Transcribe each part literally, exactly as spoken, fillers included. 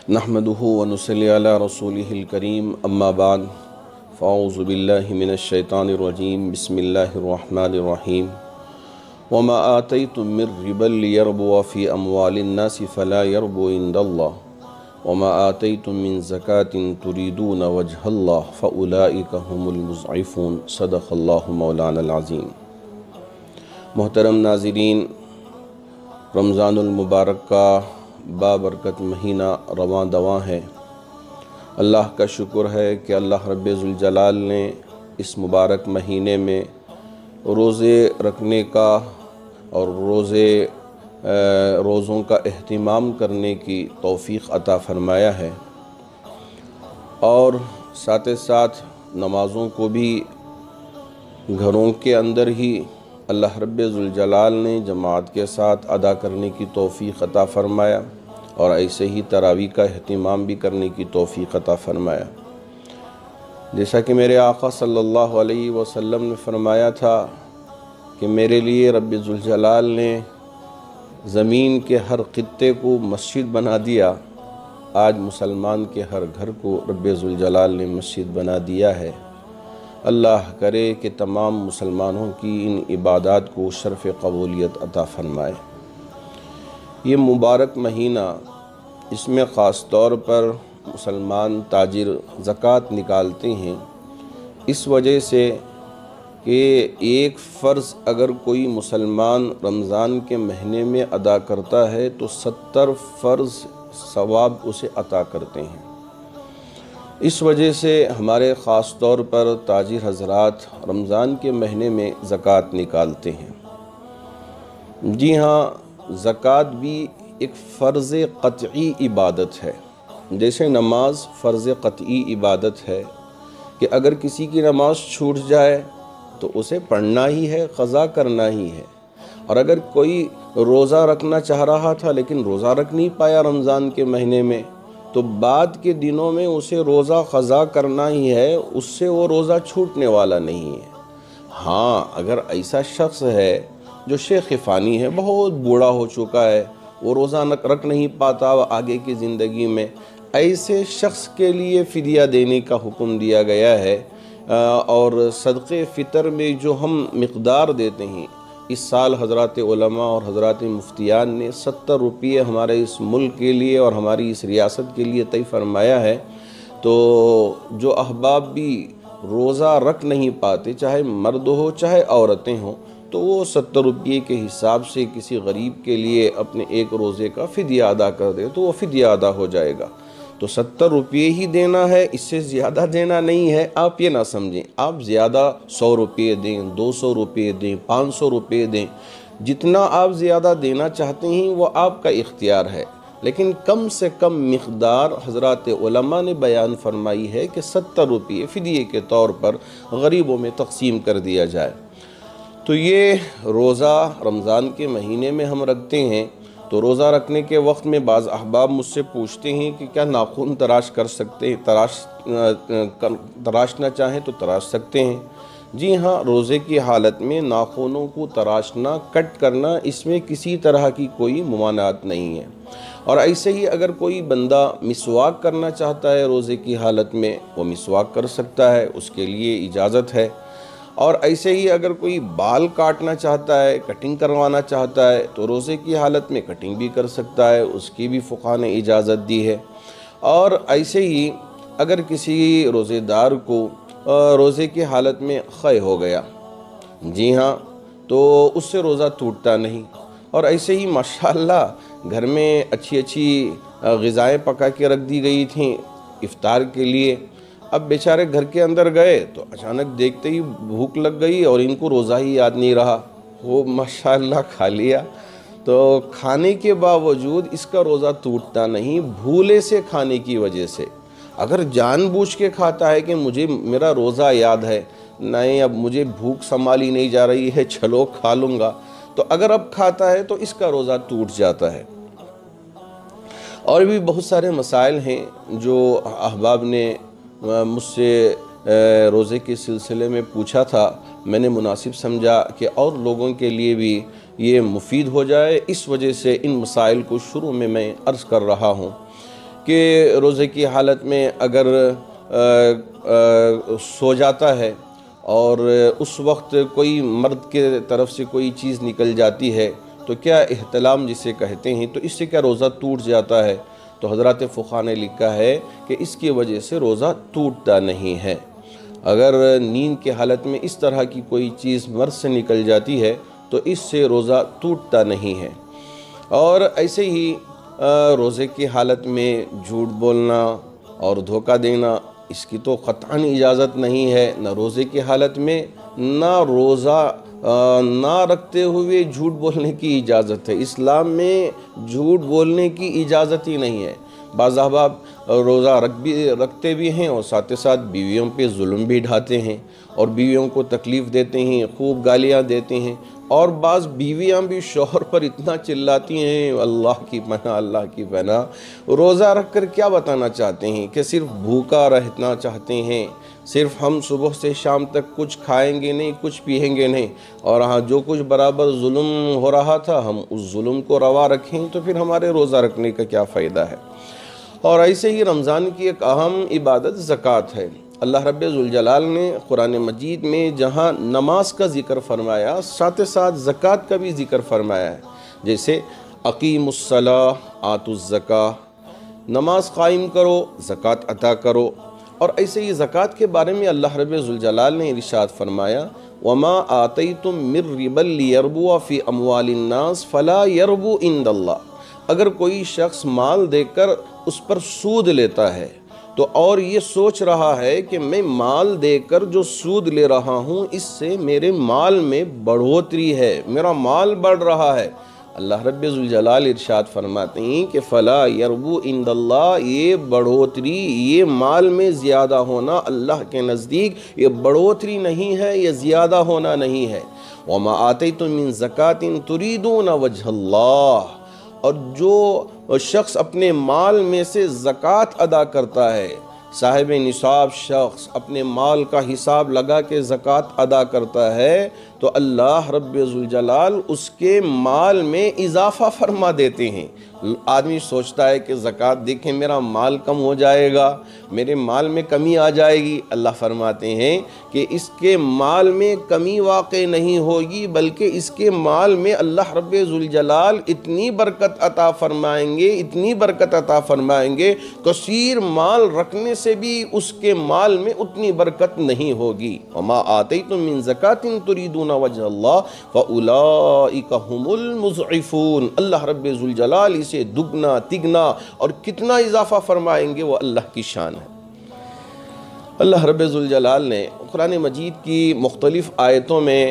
नहमदुहु व नुसल्ली अला रसूलिहिल करीम अम्मा बाद फ़अऊज़ु बिल्लाहि मिनश शैतानिर रजीम बिस्मिल्लाहिर रहमानिर रहीम वमा आतैतुम मिर रिबल लियरबुअ फ़ी अम्वालिन नासि फ़ला यरबु इंदल्लाह वमा आतैतुम मिन ज़कातिन तुरीदून वजहल्लाह फ़उलाइका हुमुल मुज़इफ़ून सदक़ल्लाहु मौलानल अज़ीम। मोहतरम नाज़रीन, रमज़ानुल मुबारक का बाबरकत महीना रवां दवां है। अल्लाह का शुक्र है कि अल्लाह रब्बुल जलाल ने इस मुबारक महीने में रोज़े रखने का और रोज़े रोज़ों का एहतिमाम करने की तौफ़ीक़ अता फ़रमाया है और साथ ही साथ नमाज़ों को भी घरों के अंदर ही अल्लाह रब्बुल जलाल ने जमात के साथ अदा करने की तौफ़ीक़ अता फ़रमाया और ऐसे ही तरावी का एहतिमाम भी करने की तौफ़ीक़ अता फ़रमाया। जैसा कि मेरे आका सल्लल्लाहु अलैहि वसल्लम ने फ़रमाया था कि मेरे लिए रब्बुल जलाल ने ज़मीन के हर ख़ित्ते को मस्जिद बना दिया। आज मुसलमान के हर घर को रब्बुल जलाल ने मस्जिद बना दिया है। अल्लाह करे कि तमाम मुसलमानों की इन इबादात को शरफ़ क़बूलियत अता फ़रमाए। ये मुबारक महीना, इसमें ख़ास तौर पर मुसलमान ताजिर ज़कात निकालते हैं, इस वजह से कि एक फ़र्ज़ अगर कोई मुसलमान रमज़ान के महीने में अदा करता है तो सत्तर फ़र्ज़ सवाब उसे अता करते हैं। इस वजह से हमारे ख़ास तौर पर ताजिर हज़रात रमज़ान के महीने में ज़कात निकालते हैं। जी हाँ, ज़कात भी एक फ़र्ज़ क़त्ई इबादत है। जैसे नमाज फ़र्ज़ क़त्ई इबादत है कि अगर किसी की नमाज छूट जाए तो उसे पढ़ना ही है, क़ज़ा करना ही है। और अगर कोई रोज़ा रखना चाह रहा था लेकिन रोज़ा रख नहीं पाया रमज़ान के महीने में, तो बाद के दिनों में उसे रोज़ा क़ज़ा करना ही है, उससे वो रोज़ा छूटने वाला नहीं है। हाँ, अगर ऐसा शख्स है जो शेख फ़ानी है, बहुत बूढ़ा हो चुका है, वो रोज़ा रख नहीं पाता आगे की ज़िंदगी में, ऐसे शख्स के लिए फ़िदिया देने का हुक्म दिया गया है। और सदक़े फ़ितर में जो हम मिक़दार देते हैं, इस साल हज़रात उलमा और हज़रात मुफ्तियान ने सत्तर रुपये हमारे इस मुल्क के लिए और हमारी इस रियासत के लिए तय फरमाया है। तो जो अहबाब भी रोज़ा रख नहीं पाते, चाहे मर्द हो चाहे औरतें हों, तो वो सत्तर रुपये के हिसाब से किसी गरीब के लिए अपने एक रोज़े का फ़िदिया अदा कर दे तो वो फ़िदिया अदा हो जाएगा। तो सत्तर रुपये ही देना है, इससे ज़्यादा देना नहीं है। आप ये ना समझें आप ज़्यादा सौ रुपये दें, दो सौ रुपये दें, पाँच सौ रुपये दें, जितना आप ज़्यादा देना चाहते हैं वो आपका इख्तियार है, लेकिन कम से कम मिक़दार हज़रात उलमा ने बयान फरमाई है कि सत्तर रुपये फ़िदिये के तौर पर गरीबों में तक़सीम कर दिया जाए। तो ये रोज़ा रमज़ान के महीने में हम रखते हैं। तो रोज़ा रखने के वक्त में बाज़ अहबाब मुझसे पूछते हैं कि क्या नाखून तराश कर सकते हैं, तराश तराशना चाहें तो तराश सकते हैं। जी हाँ, रोज़े की हालत में नाखूनों को तराशना, कट करना, इसमें किसी तरह की कोई मुमानात नहीं है। और ऐसे ही अगर कोई बंदा मिसवाक करना चाहता है रोज़े की हालत में, वो मिसवाक कर सकता है, उसके लिए इजाज़त है। और ऐसे ही अगर कोई बाल काटना चाहता है, कटिंग करवाना चाहता है, तो रोज़े की हालत में कटिंग भी कर सकता है, उसकी भी फ़ुक़हा ने इजाज़त दी है। और ऐसे ही अगर किसी रोज़ेदार को रोज़े की हालत में ख़य हो गया, जी हाँ, तो उससे रोज़ा टूटता नहीं। और ऐसे ही माशाअल्लाह घर में अच्छी अच्छी ग़िज़ाएँ पका के रख दी गई थीं इफ़्तार के लिए, अब बेचारे घर के अंदर गए तो अचानक देखते ही भूख लग गई और इनको रोज़ा ही याद नहीं रहा, वो माशाअल्लाह खा लिया। तो खाने के बावजूद इसका रोज़ा टूटता नहीं, भूले से खाने की वजह से। अगर जानबूझ के खाता है कि मुझे मेरा रोज़ा याद है, नहीं अब मुझे भूख संभाली नहीं जा रही है, चलो खा लूँगा, तो अगर अब खाता है तो इसका रोज़ा टूट जाता है। और भी बहुत सारे मसाइल हैं जो अहबाब ने मुझसे रोज़े के सिलसिले में पूछा था, मैंने मुनासिब समझा कि और लोगों के लिए भी ये मुफीद हो जाए, इस वजह से इन मसाइल को शुरू में मैं अर्ज़ कर रहा हूँ। کہ روزے کی حالت میں اگر آ, آ, سو جاتا ہے اور اس وقت کوئی مرد کے طرف سے کوئی چیز نکل جاتی ہے تو کیا احتلام جسے کہتے ہیں، تو اس سے کیا روزہ ٹوٹ جاتا ہے؟ تو حضرات فقہا نے لکھا ہے کہ اس کی وجہ سے روزہ ٹوٹتا نہیں ہے۔ اگر نیند کے حالت میں اس طرح کی کوئی چیز مرد سے نکل جاتی ہے تو اس سے روزہ ٹوٹتا نہیں ہے۔ اور ایسے ہی روزے کی حالت میں جھوٹ بولنا اور دھوکہ دینا، اس کی تو قطعاً اجازت نہیں ہے، نہ روزے کی حالت میں نہ روزہ نہ رکھتے ہوئے جھوٹ بولنے کی اجازت ہے۔ اسلام میں جھوٹ بولنے کی اجازت ہی نہیں ہے۔ بعض احباب روزہ رکھ بھی رکھتے بھی ہیں اور ساتھ ساتھ بیویوں پہ ظلم بھی ڈھاتے ہیں اور بیویوں کو تکلیف دیتے ہیں، خوب گالیاں دیتے ہیں، اور بعض بیویاں بھی شوہر پر اتنا چلاتی ہیں، اللہ کی پناہ اللہ کی پناہ۔ روزہ رکھ کر کیا بتانا چاہتے ہیں کہ صرف بھوکا رہنا چاہتے ہیں، صرف ہم صبح سے شام تک کچھ کھائیں گے نہیں، کچھ پیئیں گے نہیں، اور ہاں جو کچھ برابر ظلم ہو رہا تھا ہم اس ظلم کو روا رکھیں تو پھر ہمارے روزہ رکھنے کا کیا فائدہ ہے؟ اور ایسے ہی رمضان کی ایک اہم عبادت زکوٰۃ ہے۔ اللہ رب ذوالجلال نے قرآن مجید میں جہاں نماز کا ذکر فرمایا، ساتھ ساتھ زکوٰۃ کا بھی ذکر فرمایا ہے، جیسے اقیم الصلاۃ آتوا الزکاۃ، نماز قائم کرو، زکوٰۃ عطا کرو۔ اور ایسے ہی زکوٰۃ کے بارے میں اللہ رب ذوالجلال نے ارشاد فرمایا وَمَا آتَيْتُم مِّن رِّبًا لِّيَرْبُوَ فِي أَمْوَالِ النَّاسِ فَلَا يَرْبُو عِندَ اللَّهِ۔ اگر کوئی شخص مال دے کر اس پر سود لیتا ہے تو اور یہ سوچ رہا ہے کہ میں مال دے کر جو سود لے رہا ہوں اس سے میرے مال میں بڑھوتری ہے، میرا مال بڑھ رہا ہے، اللہ رب ذوالجلال ارشاد فرماتے ہیں کہ فلا یربو عند اللہ، یہ بڑھوتری، یہ مال میں زیادہ ہونا اللہ کے نزدیک یہ بڑھوتری نہیں ہے، یہ زیادہ ہونا نہیں ہے۔ وما آتیتم من زکاۃ تریدون وجہ اللہ، اور جو شخص اپنے مال میں سے زکوٰۃ ادا کرتا ہے، صاحب نصاب شخص اپنے مال کا حساب لگا کے زکوٰۃ ادا کرتا ہے تو اللہ رب ذوالجلال اس کے مال میں اضافہ فرما دیتے ہیں۔ آدمی سوچتا ہے کہ زکوٰۃ دیکھیں میرا مال کم ہو جائے گا، میرے مال میں کمی آ جائے گی، اللہ فرماتے ہیں کہ اس کے مال میں کمی واقع نہیں ہوگی، بلکہ اس کے مال میں اللہ رب ذوالجلال اتنی برکت عطا فرمائیں گے، اتنی برکت عطا فرمائیں گے، کثیر مال رکھنے سے بھی اس کے مال میں اتنی برکت نہیں ہوگی۔ وَمَا آتَيْتُم مِّن زَكَاةٍ تُرِيدُونَ وَجْهَ اللَّهِ فَأُولَٰئِكَ هُمُ الْمُضْعِفُونَ۔ اللہ رب ذوالجلال اسے دگنا تگنا اور کتنا اضافہ فرمائیں گے وہ اللہ کی شان ہے۔ اللہ رب ذوالجلال نے قرآن مجید کی مختلف آیتوں میں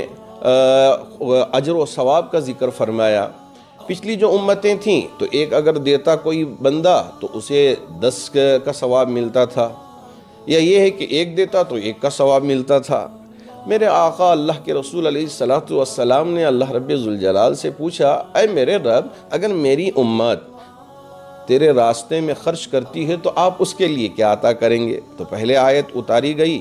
اجر و ثواب کا ذکر فرمایا۔ پچھلی جو امتیں تھیں تو ایک اگر دیتا کوئی بندہ تو اسے دس کا ثواب ملتا تھا، یا یہ ہے کہ ایک دیتا تو ایک کا ثواب ملتا تھا۔ میرے آقا اللہ کے رسول علیہ الصلوۃ والسلام نے اللہ رب ذوالجلال سے پوچھا، اے میرے رب، اگر میری امت تیرے راستے میں خرچ کرتی ہے تو آپ اس کے لیے کیا عطا کریں گے؟ تو پہلے آیت اتاری گئی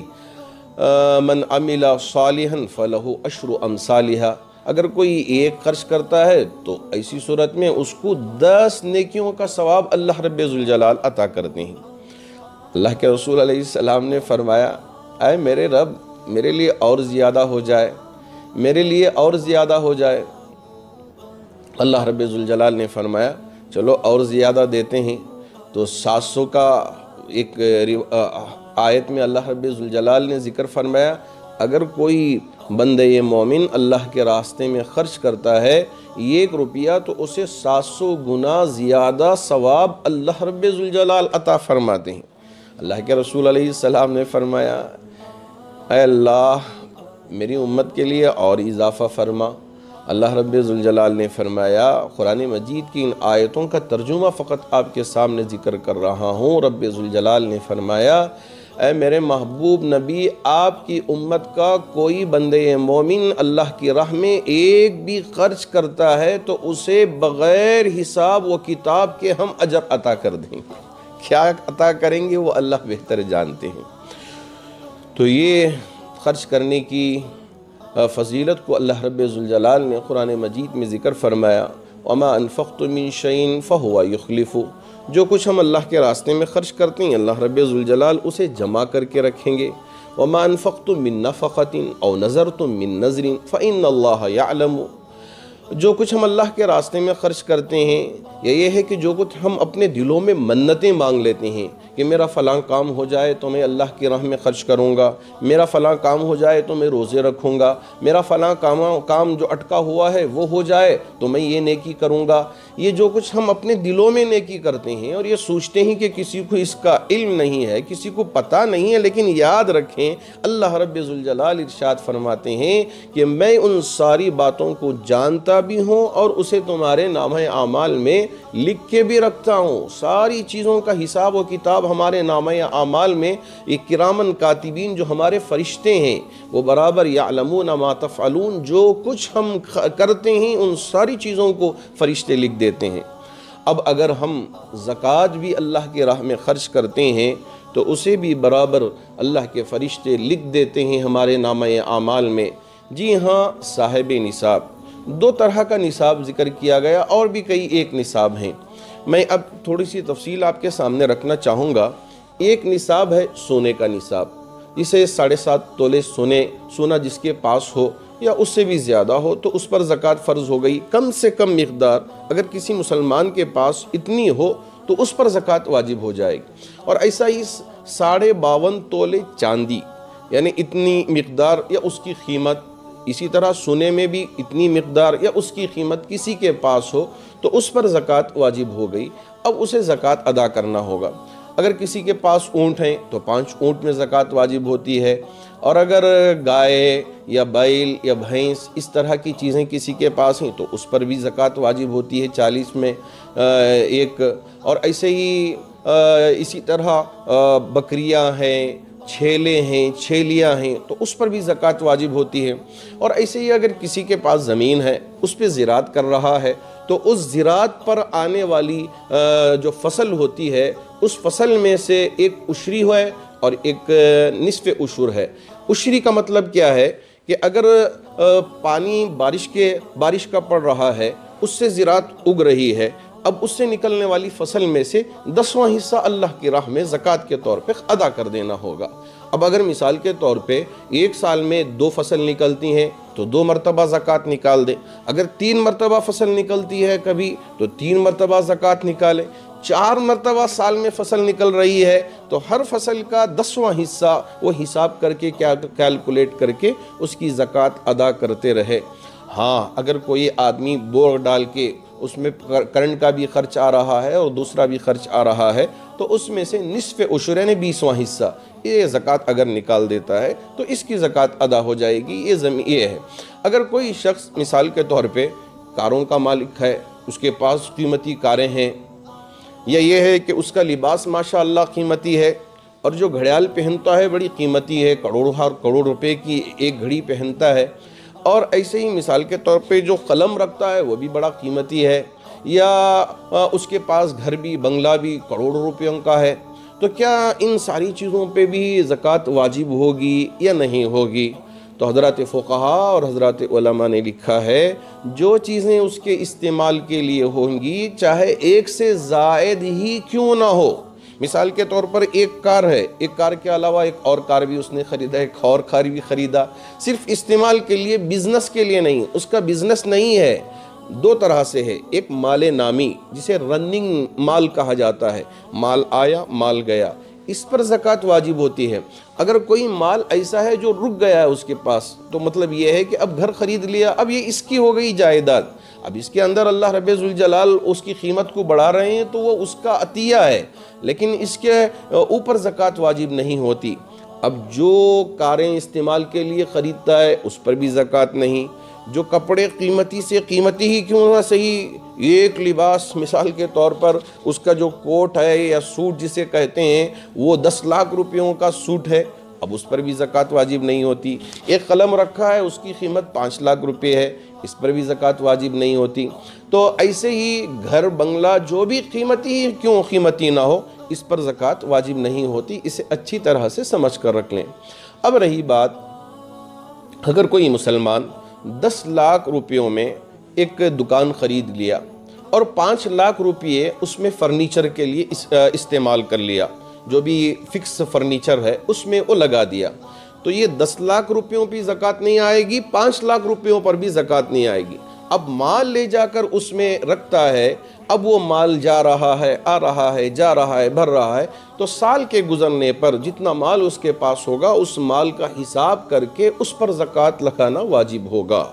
من عمل صالحا فلہ عشر امثالہا، اگر کوئی ایک خرچ کرتا ہے تو ایسی صورت میں اس کو دس نیکیوں کا ثواب اللہ رب ذوالجلال عطا کرتے ہیں۔ اللہ کے رسول علیہ السلام نے فرمایا، اے میرے رب، میرے لیے اور زیادہ ہو جائے، میرے لیے اور زیادہ ہو جائے۔ اللہ رب ذوالجلال نے فرمایا چلو اور زیادہ دیتے ہیں۔ تو سات سو کا ایک آیت میں اللہ رب ذوالجلال نے ذکر فرمایا اگر کوئی بندہ مومن اللہ کے راستے میں خرچ کرتا ہے ایک روپیہ تو اسے سات سو گنا زیادہ ثواب اللہ رب ذوالجلال عطا فرماتے ہیں۔ اللہ کے رسول علیہ السلام نے فرمایا، اے اللہ میری امت کے لیے اور اضافہ فرما۔ اللہ رب ذوالجلال نے فرمایا، قرآن مجید کی ان آیتوں کا ترجمہ فقط آپ کے سامنے ذکر کر رہا ہوں۔ رب ذوالجلال نے فرمایا، اے میرے محبوب نبی، آپ کی امت کا کوئی بندے مومن اللہ کی راہ میں ایک بھی خرچ کرتا ہے تو اسے بغیر حساب و کتاب کے ہم اجر عطا کر دیں گے۔ کیا عطا کریں گے وہ اللہ بہتر جانتے ہیں۔ تو یہ خرچ کرنے کی فضیلت کو اللہ رب ذوالجلال نے قرآن مجید میں ذکر فرمایا، وَمَا أَنفَقْتُم مِّن شَيْءٍ فَهُوَ يُخْلِفُهُ، جو کچھ ہم اللہ کے راستے میں خرچ کرتے ہیں اللہ رب ذوالجلال اسے جمع کر کے رکھیں گے۔ وَمَا أَنفَقْتُم مِّن نَفَقَةٍ أَوْ نَذَرْتُم مِّن نَذْرٍ فَإِنَّ اللَّهَ يَعْلَمُ۔ جو کچھ ہم اللہ کے راستے میں خرچ کرتے ہیں یا یہ ہے کہ جو کچھ ہم اپنے دلوں میں منتیں مانگ لیتے ہیں کہ میرا فلاں کام ہو جائے تو میں اللہ کی راہ میں خرچ کروں گا، میرا فلاں کام ہو جائے تو میں روزے رکھوں گا، میرا فلاں کام کام جو اٹکا ہوا ہے وہ ہو جائے تو میں یہ نیکی کروں گا، یہ جو کچھ ہم اپنے دلوں میں نیکی کرتے ہیں اور یہ سوچتے ہیں کہ کسی کو اس کا علم نہیں ہے، کسی کو پتہ نہیں ہے، لیکن یاد رکھیں اللہ رب ذوالجلال ارشاد فرماتے ہیں کہ میں ان ساری باتوں کو جانتا بھی ہوں اور اسے تمہارے نامہ اعمال میں لکھ کے بھی رکھتا ہوں۔ ساری چیزوں کا حساب و کتاب ہمارے نامہ اعمال میں ایک کرامن کاتبین جو ہمارے فرشتے ہیں وہ برابر یعلمون ما تفعلون، جو کچھ ہم کرتے ہیں ان ساری چیزوں کو فرشتے لکھ دیتے ہیں۔ اب اگر ہم زکوٰۃ بھی اللہ کی راہ میں خرچ کرتے ہیں تو اسے بھی برابر اللہ کے فرشتے لکھ دیتے ہیں ہمارے نامہ اعمال میں۔ جی ہاں، صاحب نصاب، دو طرح کا نصاب ذکر کیا گیا اور بھی کئی ایک نصاب ہیں، میں اب تھوڑی سی تفصیل آپ کے سامنے رکھنا چاہوں گا۔ ایک نصاب ہے سونے کا نصاب، جسے ساڑھے سات تولے سونے سونا جس کے پاس ہو یا اس سے بھی زیادہ ہو تو اس پر زکوٰۃ فرض ہو گئی۔ کم سے کم مقدار اگر کسی مسلمان کے پاس اتنی ہو تو اس پر زکوٰۃ واجب ہو جائے گی۔ اور ایسا ہی ساڑھے باون تولے چاندی، یعنی اتنی مقدار یا اس کی قیمت، اسی طرح سونے میں بھی اتنی مقدار یا اس کی قیمت کسی کے پاس ہو تو اس پر زکوٰۃ واجب ہو گئی۔ اب اسے زکوٰۃ ادا کرنا ہوگا۔ اگر کسی کے پاس اونٹ ہیں تو پانچ اونٹ میں زکوٰۃ واجب ہوتی ہے، اور اگر گائے یا بیل یا بھینس اس طرح کی چیزیں کسی کے پاس ہیں تو اس پر بھی زکوٰۃ واجب ہوتی ہے چالیس میں ایک۔ اور ایسے ہی اسی طرح بکریاں ہیں، چھیلے ہیں، چھیلیاں ہیں تو اس پر بھی زکوٰۃ واجب ہوتی ہے۔ اور ایسے ہی اگر کسی کے پاس زمین ہے اس پہ زراعت کر رہا ہے تو اس زراعت پر آنے والی جو فصل ہوتی ہے اس فصل میں سے ایک عشری ہے اور ایک نصف عشر ہے۔ عشری کا مطلب کیا ہے کہ اگر پانی بارش کے بارش کا پڑ رہا ہے، اس سے زراعت اگ رہی ہے، اب اس سے نکلنے والی فصل میں سے دسواں حصہ اللہ کی راہ میں زکوٰۃ کے طور پہ ادا کر دینا ہوگا۔ اب اگر مثال کے طور پہ ایک سال میں دو فصل نکلتی ہیں تو دو مرتبہ زکوٰۃ نکال دیں، اگر تین مرتبہ فصل نکلتی ہے کبھی تو تین مرتبہ زکوٰۃ نکالیں، چار مرتبہ سال میں فصل نکل رہی ہے تو ہر فصل کا دسواں حصہ وہ حساب کر کے کیا کیلکولیٹ کر کے اس کی زکوٰۃ ادا کرتے رہے۔ ہاں، اگر کوئی آدمی بور ڈال کے اس میں کرنٹ کا بھی خرچ آ رہا ہے اور دوسرا بھی خرچ آ رہا ہے تو اس میں سے نصف عشر یعنی بیسواں حصہ یہ زکوٰۃ اگر نکال دیتا ہے تو اس کی زکوٰۃ ادا ہو جائے گی۔ یہ زمین یہ ہے۔ اگر کوئی شخص مثال کے طور پہ کاروں کا مالک ہے، اس کے پاس قیمتی کاریں ہیں، یا یہ ہے کہ اس کا لباس ماشاءاللہ قیمتی ہے اور جو گھڑیال پہنتا ہے بڑی قیمتی ہے، کروڑ ہر کروڑ روپے کی ایک گھڑی پہنتا ہے، اور ایسے ہی مثال کے طور پہ جو قلم رکھتا ہے وہ بھی بڑا قیمتی ہے، یا اس کے پاس گھر بھی بنگلہ بھی کروڑوں روپیوں کا ہے، تو کیا ان ساری چیزوں پہ بھی زکوٰۃ واجب ہوگی یا نہیں ہوگی؟ تو حضرات فقہا اور حضرات علماء نے لکھا ہے جو چیزیں اس کے استعمال کے لیے ہوں گی چاہے ایک سے زائد ہی کیوں نہ ہو، مثال کے طور پر ایک کار ہے، ایک کار کے علاوہ ایک اور کار بھی اس نے خریدا، ایک اور کار بھی خریدا، صرف استعمال کے لیے، بزنس کے لیے نہیں، اس کا بزنس نہیں ہے۔ دو طرح سے ہے، ایک مال نامی جسے رننگ مال کہا جاتا ہے، مال آیا مال گیا، اس پر زکوٰۃ واجب ہوتی ہے۔ اگر کوئی مال ایسا ہے جو رک گیا ہے اس کے پاس تو مطلب یہ ہے کہ اب گھر خرید لیا، اب یہ اس کی ہو گئی جائیداد، اب اس کے اندر اللہ رب ذوالجلال اس کی قیمت کو بڑھا رہے ہیں تو وہ اس کا عطیہ ہے، لیکن اس کے اوپر زکوٰۃ واجب نہیں ہوتی۔ اب جو کاریں استعمال کے لیے خریدتا ہے اس پر بھی زکوٰۃ نہیں، جو کپڑے قیمتی سے قیمتی ہی کیوں نہ صحیح، ایک لباس مثال کے طور پر اس کا جو کوٹ ہے یا سوٹ جسے کہتے ہیں وہ دس لاکھ روپیوں کا سوٹ ہے، اب اس پر بھی زکوٰۃ واجب نہیں ہوتی۔ ایک قلم رکھا ہے اس کی قیمت پانچ لاکھ روپے ہے، اس پر بھی زکوٰۃ واجب نہیں ہوتی۔ تو ایسے ہی گھر بنگلہ جو بھی قیمتی کیوں قیمتی نہ ہو اس پر زکوٰۃ واجب نہیں ہوتی، اسے اچھی طرح سے سمجھ کر رکھ لیں۔ اب رہی بات، اگر کوئی مسلمان دس لاکھ روپیوں میں ایک دکان خرید لیا اور پانچ لاکھ روپیے اس میں فرنیچر کے لیے استعمال کر لیا، جو بھی فکس فرنیچر ہے اس میں وہ لگا دیا، تو یہ دس لاکھ روپیوں پہ زکوٰۃ نہیں آئے گی، پانچ لاکھ روپیوں پر بھی زکوٰۃ نہیں آئے گی۔ اب مال لے جا کر اس میں رکھتا ہے، اب وہ مال جا رہا ہے، آ رہا ہے، جا رہا ہے، بھر رہا ہے، تو سال کے گزرنے پر جتنا مال اس کے پاس ہوگا اس مال کا حساب کر کے اس پر زکوٰۃ لگانا واجب ہوگا۔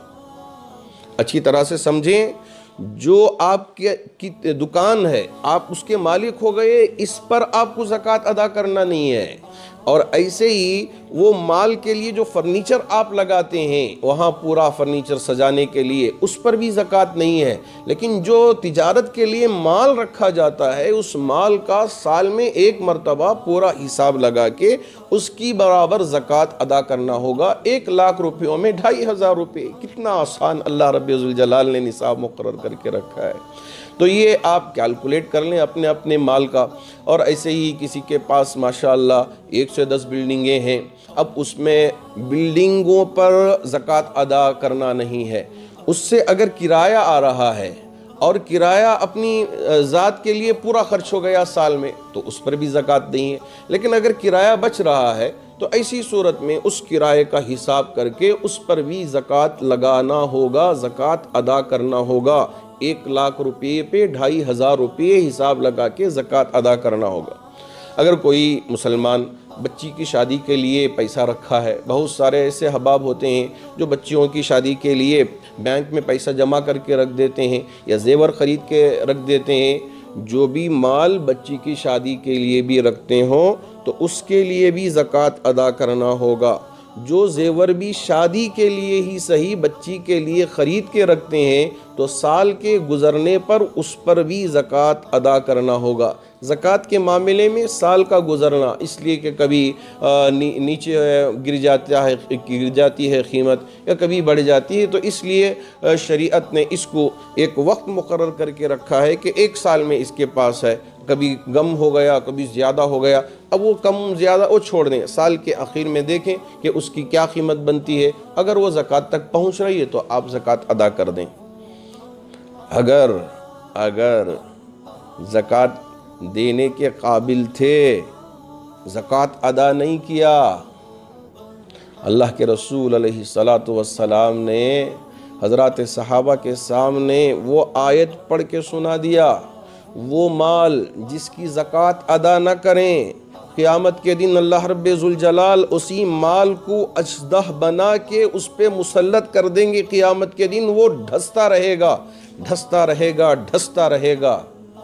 اچھی طرح سے سمجھیں، جو آپ کی دکان ہے آپ اس کے مالک ہو گئے، اس پر آپ کو زکوٰۃ ادا کرنا نہیں ہے، اور ایسے ہی وہ مال کے لیے جو فرنیچر آپ لگاتے ہیں وہاں پورا فرنیچر سجانے کے لیے اس پر بھی زکوٰۃ نہیں ہے، لیکن جو تجارت کے لیے مال رکھا جاتا ہے اس مال کا سال میں ایک مرتبہ پورا حساب لگا کے اس کی برابر زکوٰۃ ادا کرنا ہوگا۔ ایک لاکھ روپیوں میں ڈھائی ہزار روپے، کتنا آسان اللہ رب ذوالجلال نے نصاب مقرر کر کے رکھا ہے۔ تو یہ آپ کیلکولیٹ کر لیں اپنے اپنے مال کا۔ اور ایسے ہی کسی کے پاس ماشاءاللہ ایک سے دس بلڈنگیں ہیں، اب اس میں بلڈنگوں پر زکوٰۃ ادا کرنا نہیں ہے، اس سے اگر کرایہ آ رہا ہے اور کرایہ اپنی ذات کے لیے پورا خرچ ہو گیا سال میں تو اس پر بھی زکوٰۃ نہیں ہے، لیکن اگر کرایہ بچ رہا ہے تو ایسی صورت میں اس کرائے کا حساب کر کے اس پر بھی زکوٰۃ لگانا ہوگا، زکوٰۃ ادا کرنا ہوگا۔ ایک لاکھ روپے پہ ڈھائی ہزار روپے حساب لگا کے زکوٰۃ ادا کرنا ہوگا۔ اگر کوئی مسلمان بچی کی شادی کے لیے پیسہ رکھا ہے، بہت سارے ایسے احباب ہوتے ہیں جو بچیوں کی شادی کے لیے بینک میں پیسہ جمع کر کے رکھ دیتے ہیں یا زیور خرید کے رکھ دیتے ہیں، جو بھی مال بچی کی شادی کے لیے بھی رکھتے ہوں تو اس کے لیے بھی زکوٰۃ ادا کرنا ہوگا۔ جو زیور بھی شادی کے لیے ہی صحیح بچی کے لیے خرید کے رکھتے ہیں تو سال کے گزرنے پر اس پر بھی زکوٰۃ ادا کرنا ہوگا۔ زکوٰۃ کے معاملے میں سال کا گزرنا، اس لیے کہ کبھی نیچے گر جاتا ہے گر جاتی ہے قیمت یا کبھی بڑھ جاتی ہے، تو اس لیے شریعت نے اس کو ایک وقت مقرر کر کے رکھا ہے کہ ایک سال میں اس کے پاس ہے، کبھی کم ہو گیا کبھی زیادہ ہو گیا، اب وہ کم زیادہ وہ چھوڑ دیں، سال کے آخر میں دیکھیں کہ اس کی کیا قیمت بنتی ہے، اگر وہ زکوٰۃ تک پہنچ رہی ہے تو آپ زکوٰۃ ادا کر دیں۔ اگر اگر زکوٰۃ دینے کے قابل تھے، زکوٰۃ ادا نہیں کیا، اللہ کے رسول علیہ الصلاۃ والسلام نے حضرات صحابہ کے سامنے وہ آیت پڑھ کے سنا دیا، وہ مال جس کی زکوٰۃ ادا نہ کریں قیامت کے دن اللہ رب ذوالجلال اسی مال کو اجدہ بنا کے اس پہ مسلط کر دیں گے، قیامت کے دن وہ ڈھستا رہے گا ڈھستا رہے گا ڈھستا رہے گا۔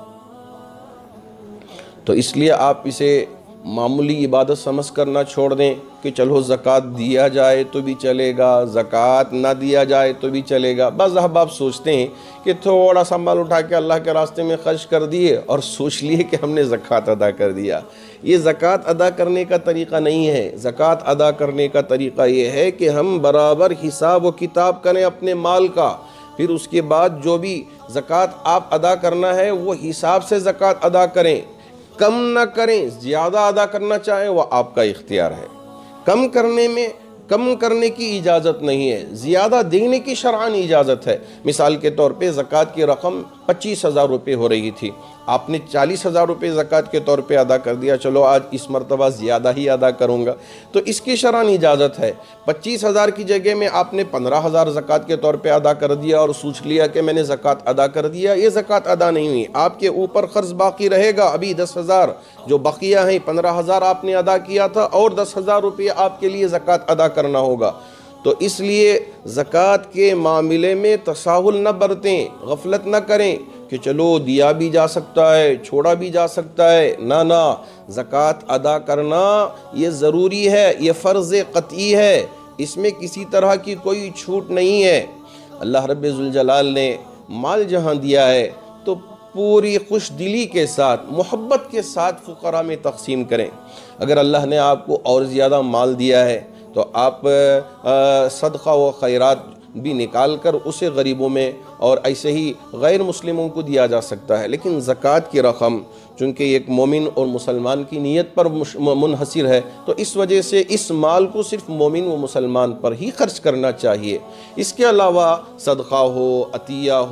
تو اس لیے آپ اسے معمولی عبادت سمجھ کر نہ چھوڑ دیں کہ چلو زکوٰۃ دیا جائے تو بھی چلے گا، زکوٰۃ نہ دیا جائے تو بھی چلے گا۔ بعض احباب سوچتے ہیں کہ تھوڑا سا مال اٹھا کے اللہ کے راستے میں خرچ کر دیے اور سوچ لیے کہ ہم نے زکوٰۃ ادا کر دیا۔ یہ زکوٰۃ ادا کرنے کا طریقہ نہیں ہے۔ زکوٰۃ ادا کرنے کا طریقہ یہ ہے کہ ہم برابر حساب و کتاب کریں اپنے مال کا، پھر اس کے بعد جو بھی زکوٰۃ آپ ادا کرنا ہے وہ حساب سے زکوٰۃ ادا کریں، کم نہ کریں، زیادہ ادا کرنا چاہیں وہ آپ کا اختیار ہے۔ کم کرنے میں کم کرنے کی اجازت نہیں ہے، زیادہ دینے کی شرعاً اجازت ہے۔ مثال کے طور پہ زکوٰۃ کی رقم پچیس ہزار روپے ہو رہی تھی، آپ نے چالیس ہزار روپے زکوٰۃ کے طور پہ ادا کر دیا، چلو آج اس مرتبہ زیادہ ہی ادا کروں گا، تو اس کی شرعاً اجازت ہے۔ پچیس ہزار کی جگہ میں آپ نے پندرہ ہزار زکوٰۃ کے طور پہ ادا کر دیا اور سوچ لیا کہ میں نے زکوٰۃ ادا کر دیا، یہ زکوٰۃ ادا نہیں ہوئی، آپ کے اوپر قرض باقی رہے گا، ابھی دس ہزار جو بقیہ ہیں، پندرہ ہزار آپ نے ادا کیا تھا اور دس ہزار روپے آپ کے لیے زکوٰۃ ادا کرنا ہوگا۔ تو اس لیے زکوٰۃ کے معاملے میں تساہل نہ برتیں، غفلت نہ کریں کہ چلو دیا بھی جا سکتا ہے چھوڑا بھی جا سکتا ہے، نہ نہ، زکوٰۃ ادا کرنا یہ ضروری ہے، یہ فرض قطعی ہے، اس میں کسی طرح کی کوئی چھوٹ نہیں ہے۔ اللہ رب ذوالجلال نے مال جہاں دیا ہے تو پوری خوش دلی کے ساتھ محبت کے ساتھ فقراء میں تقسیم کریں۔ اگر اللہ نے آپ کو اور زیادہ مال دیا ہے تو آپ صدقہ و خیرات بھی نکال کر اسے غریبوں میں اور ایسے ہی غیر مسلموں کو دیا جا سکتا ہے، لیکن زکوٰۃ کی رقم چونکہ ایک مومن اور مسلمان کی نیت پر منحصر ہے تو اس وجہ سے اس مال کو صرف مومن و مسلمان پر ہی خرچ کرنا چاہیے۔ اس کے علاوہ صدقہ ہو، عطیہ ہو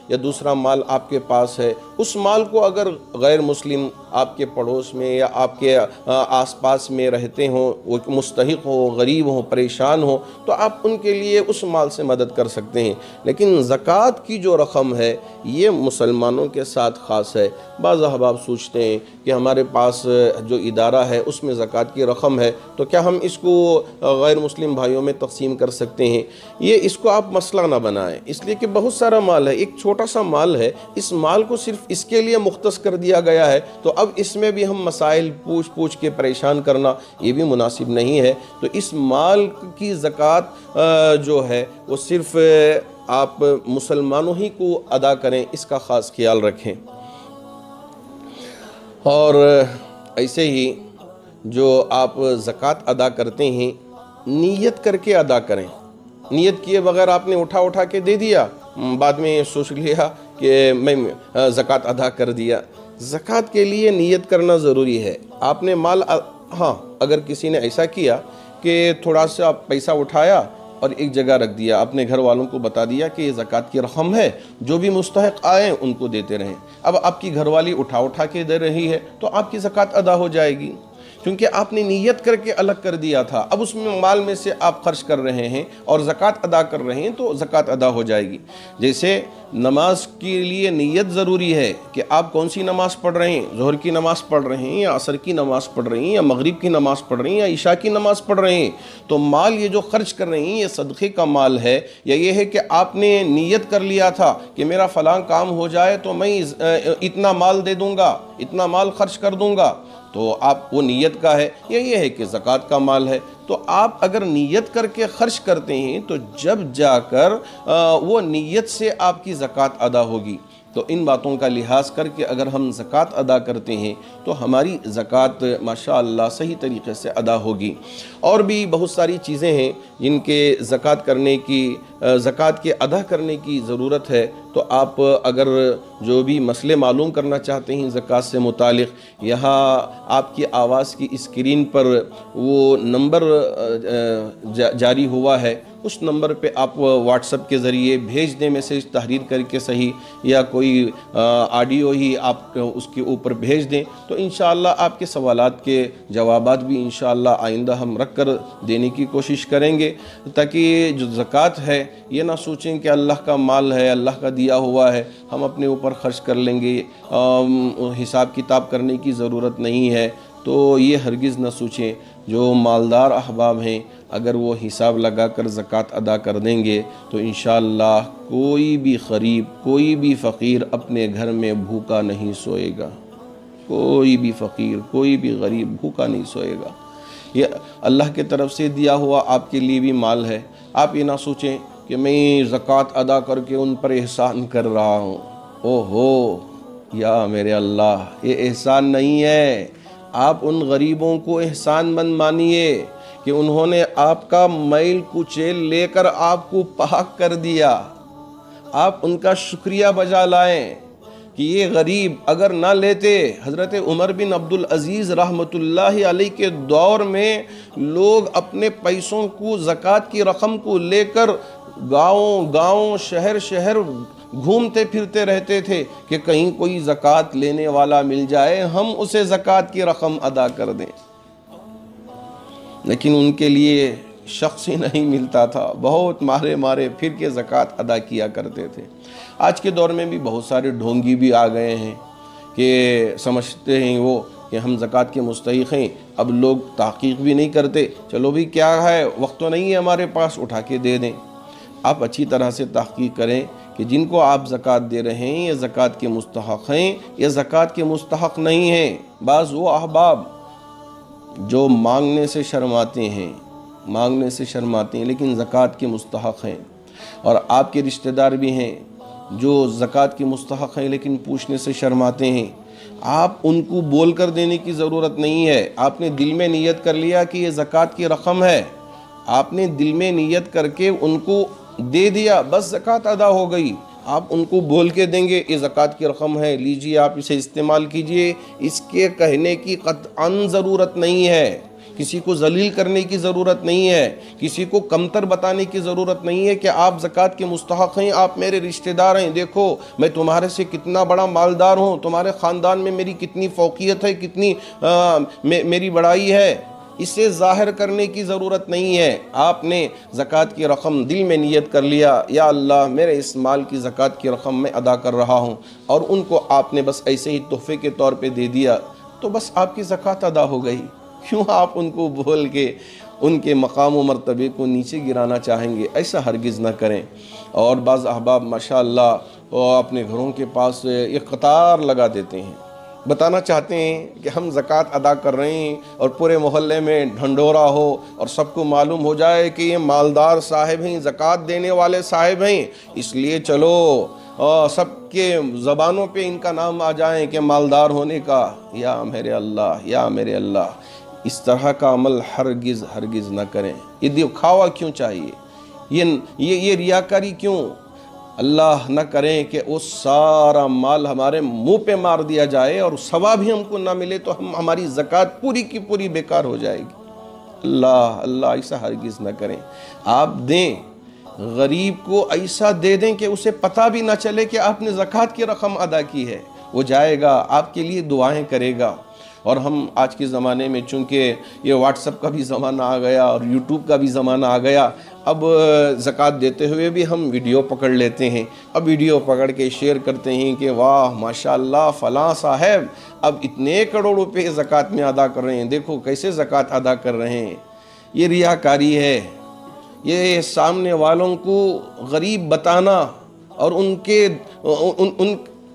یا دوسرا مال آپ کے پاس ہے، اس مال کو اگر غیر مسلم آپ کے پڑوس میں یا آپ کے آس پاس میں رہتے ہوں، وہ مستحق ہو، غریب ہوں، پریشان ہوں، تو آپ ان کے لیے اس مال سے مدد کر سکتے ہیں۔ لیکن زکوٰۃ کی جو رقم ہے یہ مسلمانوں کے ساتھ خاص ہے۔ بعض احباب سوچتے ہیں کہ ہمارے پاس جو ادارہ ہے اس میں زکوٰۃ کی رقم ہے تو کیا ہم اس کو غیر مسلم بھائیوں میں تقسیم کر سکتے ہیں؟ یہ اس کو آپ مسئلہ نہ بنائیں، اس لیے کہ بہت سارا مال ہے، ایک چھوٹا سا مال ہے، اس مال کو صرف اس کے لیے مختص کر دیا گیا ہے، تو اب اس میں بھی ہم مسائل پوچھ پوچھ کے پریشان کرنا یہ بھی مناسب نہیں ہے۔ تو اس مال کی زکوٰۃ جو ہے وہ صرف آپ مسلمانوں ہی کو ادا کریں، اس کا خاص خیال رکھیں۔ اور ایسے ہی جو آپ زکوٰۃ ادا کرتے ہیں نیت کر کے ادا کریں، نیت کیے بغیر آپ نے اٹھا اٹھا کے دے دیا، بعد میں سوچ لیا کہ میں زکوٰۃ ادا کر دیا۔ زکوٰۃ کے لیے نیت کرنا ضروری ہے۔ آپ نے مال ہاں اگر کسی نے ایسا کیا کہ تھوڑا سا پیسہ اٹھایا اور ایک جگہ رکھ دیا، اپنے گھر والوں کو بتا دیا کہ یہ زکوٰۃ کی رقم ہے، جو بھی مستحق آئیں ان کو دیتے رہیں، اب آپ کی گھر والی اٹھا اٹھا کے دے رہی ہے تو آپ کی زکوٰۃ ادا ہو جائے گی، کیونکہ آپ نے نیت کر کے الگ کر دیا تھا، اب اس میں مال میں سے آپ خرچ کر رہے ہیں اور زکوٰۃ ادا کر رہے ہیں تو زکوٰۃ ادا ہو جائے گی۔ جیسے نماز کے لیے نیت ضروری ہے کہ آپ کون سی نماز پڑھ رہے ہیں، ظہر کی نماز پڑھ رہے ہیں یا عصر کی نماز پڑھ رہے ہیں یا مغرب کی نماز پڑھ رہے ہیں یا عشاء کی نماز پڑھ رہے ہیں، تو مال یہ جو خرچ کر رہے ہیں یہ صدقے کا مال ہے، یا یہ ہے کہ آپ نے نیت کر لیا تھا کہ میرا فلاں کام ہو جائے تو میں اتنا مال دے دوں گا، اتنا مال خرچ کر دوں گا، تو آپ وہ نیت کا ہے، یا یہ ہے کہ زکوٰۃ کا مال ہے۔ تو آپ اگر نیت کر کے خرچ کرتے ہیں تو جب جا کر وہ نیت سے آپ کی زکوٰۃ ادا ہوگی۔ تو ان باتوں کا لحاظ کر کے اگر ہم زکوٰۃ ادا کرتے ہیں تو ہماری زکوٰۃ ماشاءاللہ صحیح طریقے سے ادا ہوگی۔ اور بھی بہت ساری چیزیں ہیں جن کے زکوٰۃ کرنے کی زکوٰۃ کے ادا کرنے کی ضرورت ہے، تو آپ اگر جو بھی مسئلے معلوم کرنا چاہتے ہیں زکوٰۃ سے متعلق، یہاں آپ کی آواز کی اسکرین پر وہ نمبر جاری ہوا ہے، اس نمبر پہ آپ واٹس ایپ کے ذریعے بھیج دیں میسیج تحریر کر کے صحیح، یا کوئی آڈیو ہی آپ اس کے اوپر بھیج دیں، تو انشاءاللہ آپ کے سوالات کے جوابات بھی انشاءاللہ آئندہ ہم رکھ کر دینے کی کوشش کریں گے، تاکہ جو زکوٰۃ ہے یہ نہ سوچیں کہ اللہ کا مال ہے، اللہ کا دیا ہوا ہے، ہم اپنے اوپر خرچ کر لیں گے، حساب کتاب کرنے کی ضرورت نہیں ہے، تو یہ ہرگز نہ سوچیں۔ جو مالدار احباب ہیں اگر وہ حساب لگا کر زکوٰۃ ادا کر دیں گے تو انشاءاللہ کوئی بھی غریب، کوئی بھی فقیر اپنے گھر میں بھوکا نہیں سوئے گا، کوئی بھی فقیر، کوئی بھی غریب بھوکا نہیں سوئے گا۔ یہ اللہ کے طرف سے دیا ہوا آپ کے لیے بھی مال ہے۔ آپ یہ نہ سوچیں کہ میں زکوٰۃ ادا کر کے ان پر احسان کر رہا ہوں، او ہو یا میرے اللہ، یہ احسان نہیں ہے۔ آپ ان غریبوں کو احسان مند مانیے کہ انہوں نے آپ کا میل کچیل لے کر آپ کو پاک کر دیا، آپ ان کا شکریہ بجا لائیں کہ یہ غریب اگر نہ لیتے، حضرت عمر بن عبدالعزیز رحمۃ اللہ علیہ کے دور میں لوگ اپنے پیسوں کو، زکوٰۃ کی رقم کو لے کر گاؤں گاؤں شہر شہر گھومتے پھرتے رہتے تھے کہ کہیں کوئی زکوٰۃ لینے والا مل جائے، ہم اسے زکوٰۃ کی رقم ادا کر دیں، لیکن ان کے لیے شخص ہی نہیں ملتا تھا، بہت مارے مارے پھر کے زکوٰۃ ادا کیا کرتے تھے۔ آج کے دور میں بھی بہت سارے ڈھونگی بھی آ گئے ہیں کہ سمجھتے ہیں وہ کہ ہم زکوٰۃ کے مستحق ہیں، اب لوگ تحقیق بھی نہیں کرتے، چلو بھی کیا ہے، وقت تو نہیں ہے ہمارے پاس، اٹھا کے دے دیں۔ آپ اچھی طرح سے تحقیق کریں کہ جن کو آپ زکوٰۃ دے رہے ہیں یہ زکوٰۃ کے مستحق ہیں یا زکوٰۃ کے مستحق نہیں ہیں۔ بعض وہ احباب جو مانگنے سے شرماتے ہیں مانگنے سے شرماتے ہیں لیکن زکوٰۃ کے مستحق ہیں، اور آپ کے رشتہ دار بھی ہیں جو زکوٰۃ کے مستحق ہیں لیکن پوچھنے سے شرماتے ہیں، آپ ان کو بول کر دینے کی ضرورت نہیں ہے۔ آپ نے دل میں نیت کر لیا کہ یہ زکوٰۃ کی رقم ہے، آپ نے دل میں نیت کر کے ان کو دے دیا، بس زکوٰۃ ادا ہو گئی۔ آپ ان کو بول کے دیں گے یہ زکوٰۃ کی رقم ہے، لیجئے آپ اسے استعمال کیجئے، اس کے کہنے کی قطعاً ضرورت نہیں ہے، کسی کو ذلیل کرنے کی ضرورت نہیں ہے، کسی کو کمتر بتانے کی ضرورت نہیں ہے کہ آپ زکوٰۃ کے مستحق ہیں، آپ میرے رشتہ دار ہیں، دیکھو میں تمہارے سے کتنا بڑا مالدار ہوں، تمہارے خاندان میں میری کتنی فوقیت ہے، کتنی آ, میری بڑائی ہے، اسے ظاہر کرنے کی ضرورت نہیں ہے۔ آپ نے زکوٰۃ کی رقم دل میں نیت کر لیا، یا اللہ میرے اس مال کی زکوٰۃ کی رقم میں ادا کر رہا ہوں، اور ان کو آپ نے بس ایسے ہی تحفے کے طور پہ دے دیا، تو بس آپ کی زکوٰۃ ادا ہو گئی۔ کیوں آپ ان کو بول کے ان کے مقام و مرتبے کو نیچے گرانا چاہیں گے؟ ایسا ہرگز نہ کریں۔ اور بعض احباب ماشاءاللہ وہ اپنے گھروں کے پاس ایک قطار لگا دیتے ہیں، بتانا چاہتے ہیں کہ ہم زکوٰۃ ادا کر رہے ہیں، اور پورے محلے میں ڈھنڈورا ہو اور سب کو معلوم ہو جائے کہ یہ مالدار صاحب ہیں، زکوٰۃ دینے والے صاحب ہیں، اس لیے چلو سب کے زبانوں پہ ان کا نام آ جائیں کہ مالدار ہونے کا۔ یا میرے اللہ، یا میرے اللہ، اس طرح کا عمل ہرگز ہرگز نہ کریں۔ یہ دکھاوا کیوں چاہیے؟ یہ یہ یہ ریاکاری کیوں؟ اللہ نہ کریں کہ وہ سارا مال ہمارے منہ پہ مار دیا جائے اور ثواب ہی ہم کو نہ ملے، تو ہم ہماری زکوٰۃ پوری کی پوری بیکار ہو جائے گی۔ اللہ اللہ ایسا ہرگز نہ کریں۔ آپ دیں، غریب کو ایسا دے دیں کہ اسے پتہ بھی نہ چلے کہ آپ نے زکوٰۃ کی رقم ادا کی ہے۔ وہ جائے گا، آپ کے لیے دعائیں کرے گا۔ اور ہم آج کے زمانے میں چونکہ یہ واٹس ایپ کا بھی زمانہ آ گیا اور یوٹیوب کا بھی زمانہ آ گیا، اب زکوٰۃ دیتے ہوئے بھی ہم ویڈیو پکڑ لیتے ہیں، اب ویڈیو پکڑ کے شیئر کرتے ہیں کہ واہ ماشاءاللہ فلاں صاحب اب اتنے کروڑ روپے زکوٰۃ میں ادا کر رہے ہیں، دیکھو کیسے زکوٰۃ ادا کر رہے ہیں۔ یہ ریاکاری ہے، یہ سامنے والوں کو غریب بتانا اور ان کے ان, ان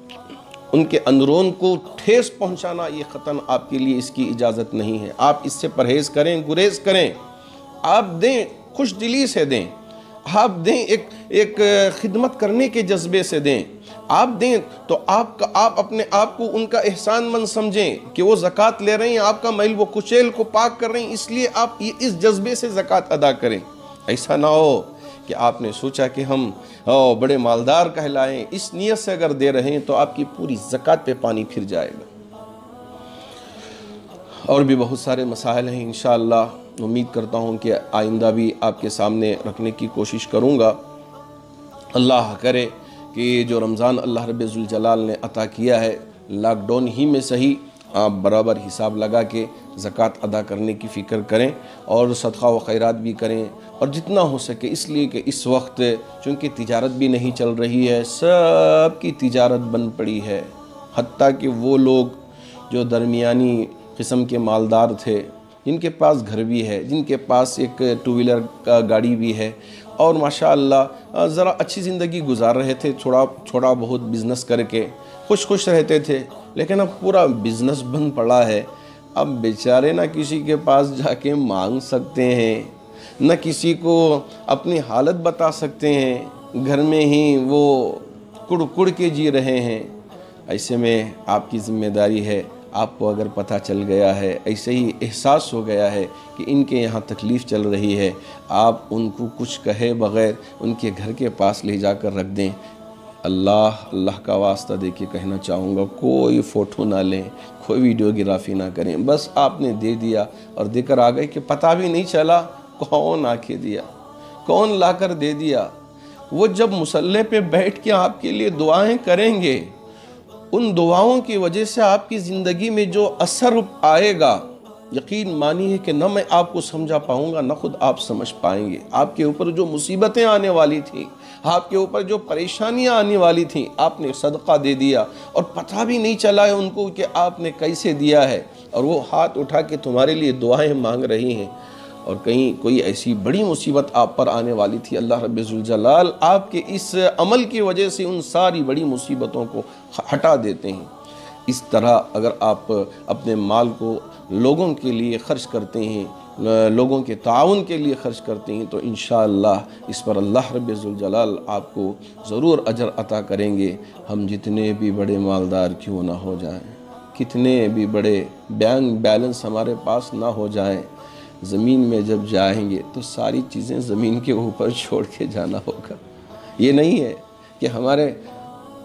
ان کے اندرون کو ٹھیس پہنچانا، یہ قطعاً آپ کے لیے اس کی اجازت نہیں ہے۔ آپ اس سے پرہیز کریں، گریز کریں۔ آپ دیں، خوش دلی سے دیں، آپ دیں ایک ایک خدمت کرنے کے جذبے سے دیں۔ آپ دیں تو آپ کا آپ اپنے آپ کو ان کا احسان مند سمجھیں کہ وہ زکوٰۃ لے رہے ہیں، آپ کا میل و کچیل کو پاک کر رہے ہیں، اس لیے آپ اس جذبے سے زکوٰۃ ادا کریں۔ ایسا نہ ہو کہ آپ نے سوچا کہ ہم بڑے مالدار کہلائیں، اس نیت سے اگر دے رہے ہیں تو آپ کی پوری زکوٰۃ پہ پانی پھر جائے گا۔ اور بھی بہت سارے مسائل ہیں، انشاءاللہ امید کرتا ہوں کہ آئندہ بھی آپ کے سامنے رکھنے کی کوشش کروں گا۔ اللہ کرے کہ جو رمضان اللہ رب ذوالجلال نے عطا کیا ہے، لاک ڈاؤن ہی میں صحیح آپ برابر حساب لگا کے زکوٰۃ ادا کرنے کی فکر کریں اور صدقہ و خیرات بھی کریں، اور جتنا ہو سکے، اس لیے کہ اس وقت چونکہ تجارت بھی نہیں چل رہی ہے، سب کی تجارت بند پڑی ہے، حتیٰ کہ وہ لوگ جو درمیانی قسم کے مالدار تھے، جن کے پاس گھر بھی ہے، جن کے پاس ایک ٹو ویلر کا گاڑی بھی ہے، اور ماشاءاللہ ذرا اچھی زندگی گزار رہے تھے، تھوڑا چھوڑا بہت بزنس کر کے خوش خوش رہتے تھے، لیکن اب پورا بزنس بند پڑا ہے۔ اب بیچارے نہ کسی کے پاس جا کے مانگ سکتے ہیں، نہ کسی کو اپنی حالت بتا سکتے ہیں، گھر میں ہی وہ کڑ کڑ کے جی رہے ہیں۔ ایسے میں آپ کی ذمہ داری ہے، آپ کو اگر پتہ چل گیا ہے، ایسے ہی احساس ہو گیا ہے کہ ان کے یہاں تکلیف چل رہی ہے، آپ ان کو کچھ کہے بغیر ان کے گھر کے پاس لے جا کر رکھ دیں۔ اللہ اللہ کا واسطہ دے کے کہنا چاہوں گا، کوئی فوٹو نہ لیں، کوئی ویڈیوگرافی نہ کریں، بس آپ نے دے دیا اور دے کر آ گئے کہ پتہ بھی نہیں چلا کون آ کے دیا، کون لا کر دے دیا۔ وہ جب مصلی پہ بیٹھ کے آپ کے لیے دعائیں کریں گے، ان دعاؤں کی وجہ سے آپ کی زندگی میں جو اثر آئے گا، یقین مانیے کہ نہ میں آپ کو سمجھا پاؤں گا، نہ خود آپ سمجھ پائیں گے۔ آپ کے اوپر جو مصیبتیں آنے والی تھیں، آپ کے اوپر جو پریشانیاں آنے والی تھیں، آپ نے صدقہ دے دیا اور پتہ بھی نہیں چلا ہے ان کو کہ آپ نے کیسے دیا ہے، اور وہ ہاتھ اٹھا کے تمہارے لیے دعائیں مانگ رہی ہیں۔ اور کہیں کوئی ایسی بڑی مصیبت آپ پر آنے والی تھی، اللہ رب ذوالجلال آپ کے اس عمل کی وجہ سے ان ساری بڑی مصیبتوں کو ہٹا دیتے ہیں۔ اس طرح اگر آپ اپنے مال کو لوگوں کے لیے خرچ کرتے ہیں، لوگوں کے تعاون کے لیے خرچ کرتے ہیں، تو انشاءاللہ اس پر اللہ رب ذوالجلال آپ کو ضرور اجر عطا کریں گے۔ ہم جتنے بھی بڑے مالدار کیوں نہ ہو جائیں، کتنے بھی بڑے بینک بیلنس ہمارے پاس نہ ہو جائیں، زمین میں جب جائیں گے تو ساری چیزیں زمین کے اوپر چھوڑ کے جانا ہوگا۔ یہ نہیں ہے کہ ہمارے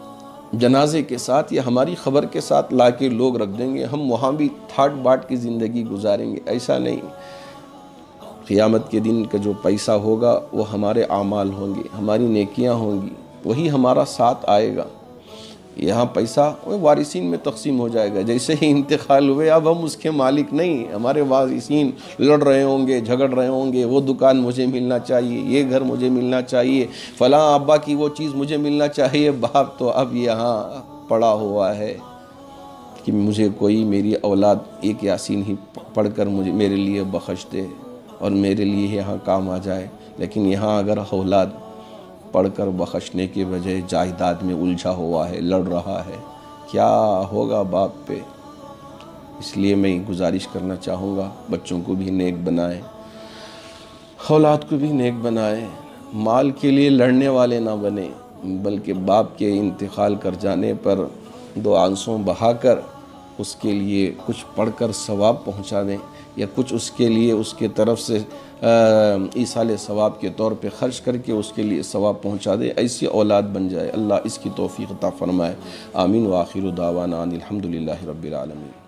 جنازے کے ساتھ یا ہماری خبر کے ساتھ لا کے لوگ رکھ دیں گے، ہم وہاں بھی تھاٹ باٹ کی زندگی گزاریں گے. ایسا نہیں. قیامت کے دن کا جو پیسہ ہوگا وہ ہمارے اعمال ہوں گے، ہماری نیکیاں ہوں گی، وہی ہمارا ساتھ آئے گا. یہاں پیسہ وارثین میں تقسیم ہو جائے گا. جیسے ہی انتقال ہوئے اب ہم اس کے مالک نہیں، ہمارے وارثین لڑ رہے ہوں گے، جھگڑ رہے ہوں گے، وہ دکان مجھے ملنا چاہیے، یہ گھر مجھے ملنا چاہیے، فلاں ابا کی وہ چیز مجھے ملنا چاہیے. باپ تو اب یہاں پڑا ہوا ہے کہ مجھے کوئی میری اولاد ایک یاسین ہی پڑھ کر مجھے میرے لیے بخش دے اور میرے لیے یہاں کام آ جائے. لیکن یہاں اگر اولاد پڑھ کر بخشنے کے بجائے جائیداد میں الجھا ہوا ہے، لڑ رہا ہے، کیا ہوگا باپ پہ؟ اس لیے میں گزارش کرنا چاہوں گا بچوں کو بھی نیک بنائیں، اولاد کو بھی نیک بنائیں. مال کے لیے لڑنے والے نہ بنیں، بلکہ باپ کے انتقال کر جانے پر دو آنسوں بہا کر اس کے لیے کچھ پڑھ کر ثواب پہنچا دیں، یا کچھ اس کے لیے اس کے طرف سے ایصال ثواب کے طور پہ خرچ کر کے اس کے لیے ثواب پہنچا دے. ایسی اولاد بن جائے. اللہ اس کی توفیق عطا فرمائے. آمین. وآخر دعوانا ان الحمدللہ رب العالمین.